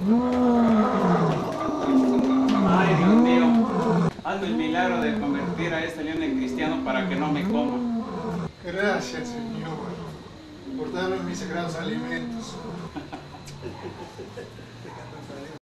Ay, Dios mío, hazme el milagro de convertir a este león en cristiano para que no me coma. Gracias, Señor, por darme mis sagrados alimentos.